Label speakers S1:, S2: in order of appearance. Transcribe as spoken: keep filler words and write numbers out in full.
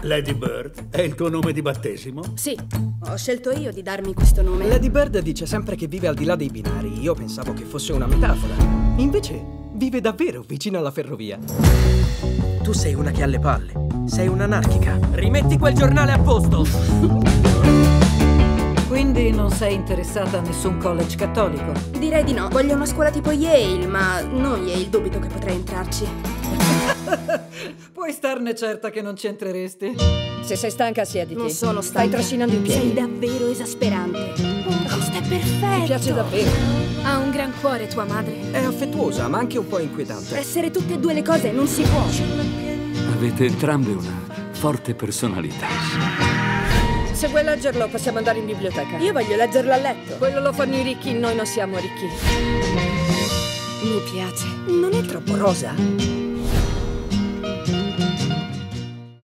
S1: Lady Bird, è il tuo nome di battesimo?
S2: Sì, ho scelto io di darmi questo nome.
S3: Lady Bird dice sempre che vive al di là dei binari. Io pensavo che fosse una metafora. Invece vive davvero vicino alla ferrovia. Tu sei una che ha le palle. Sei un'anarchica. Rimetti quel giornale a posto!
S4: Quindi non sei interessata a nessun college cattolico?
S2: Direi di no. Voglio una scuola tipo Yale, ma non Yale, dubito che potrei entrarci.
S4: Puoi starne certa che non ci entreresti.
S5: Se sei stanca, siediti.
S2: Non sono stanca.
S5: Stai trascinando i piedi.
S2: Sei davvero esasperante. Questo è perfetto.
S5: Mi piace davvero.
S2: Ha un gran cuore tua madre.
S3: È affettuosa, ma anche un po' inquietante.
S2: Essere tutte e due le cose non si può.
S6: Avete entrambe una forte personalità.
S5: Se vuoi leggerlo, possiamo andare in biblioteca.
S2: Io voglio leggerlo a letto.
S5: Quello lo fanno i ricchi, noi non siamo ricchi.
S2: Mi piace.
S5: Non è troppo rosa?